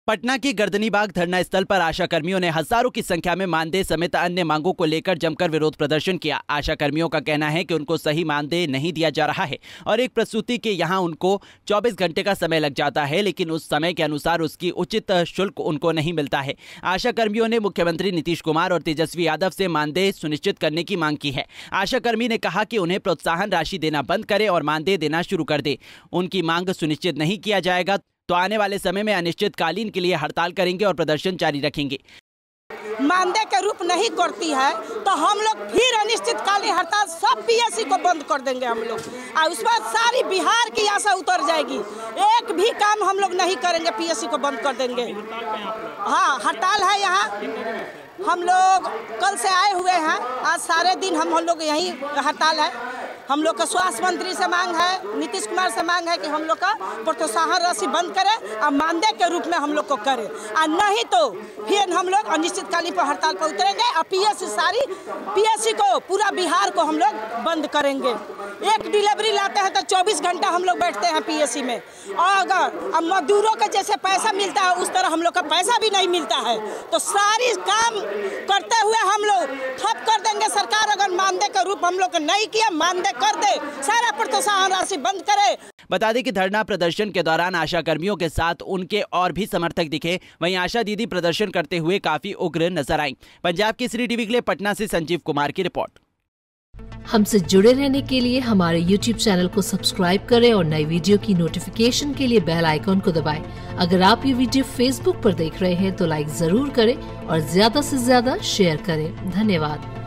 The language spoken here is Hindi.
पटना के गर्दनीबाग धरना स्थल पर आशा कर्मियों ने हजारों की संख्या में मानदेय समेत अन्य मांगों को लेकर जमकर विरोध प्रदर्शन किया। आशा कर्मियों का कहना है कि उनको सही मानदेय नहीं दिया जा रहा है और एक प्रसूति के यहां उनको 24 घंटे का समय लग जाता है, लेकिन उस समय के अनुसार उसकी उचित शुल्क उनको नहीं मिलता है। आशा कर्मियों ने मुख्यमंत्री नीतीश कुमार और तेजस्वी यादव से मानदेय सुनिश्चित करने की मांग की है। आशा कर्मी ने कहा कि उन्हें प्रोत्साहन राशि देना बंद करे और मानदेय देना शुरू कर दे। उनकी मांग सुनिश्चित नहीं किया जाएगा तो आने वाले समय में अनिश्चितकालीन के लिए हड़ताल करेंगे और प्रदर्शन जारी रखेंगे। मानदेय के रूप नहीं करती है तो हम लोग फिर अनिश्चितकालीन हड़ताल सब पीएससी को बंद कर देंगे हम लोग, और उस बाद सारी बिहार की आशा उतर जाएगी। एक भी काम हम लोग नहीं करेंगे, पीएससी को बंद कर देंगे। हाँ, हड़ताल है यहाँ। हम लोग कल से आए हुए हैं, आज सारे दिन हम लोग यहीं हड़ताल है। हम लोग का स्वास्थ्य मंत्री से मांग है, नीतीश कुमार से मांग है कि हम लोग का प्रोत्साहन राशि बंद करें और मानदेय के रूप में हम लोग को करें, और नहीं तो फिर हम लोग अनिश्चितकालीन पर हड़ताल पर उतरेंगे और पीएससी को पूरा बिहार को हम लोग बंद करेंगे। एक डिलीवरी लाते हैं तो 24 घंटा हम लोग बैठते हैं पीएससी में, और अगर मजदूरों का जैसे पैसा मिलता है उस तरह हम लोग का पैसा भी नहीं मिलता है, तो सारी काम करते हुए हम लोग ठप कर देंगे। सरकार अगर मानदेय का रूप हम लोग को नहीं किया, मानदेय कर दे, सारा प्रोत्साहन राशि बंद करे। बता दें कि धरना प्रदर्शन के दौरान आशा कर्मियों के साथ उनके और भी समर्थक दिखे। वहीं आशा दीदी प्रदर्शन करते हुए काफी उग्र नजर आईं। पंजाब केसरी टीवी के लिए पटना से संजीव कुमार की रिपोर्ट। हमसे जुड़े रहने के लिए हमारे YouTube चैनल को सब्सक्राइब करें और नई वीडियो की नोटिफिकेशन के लिए बेल आइकॉन को दबाएं। अगर आप ये वीडियो Facebook पर देख रहे हैं तो लाइक जरूर करें और ज्यादा से ज्यादा शेयर करें। धन्यवाद।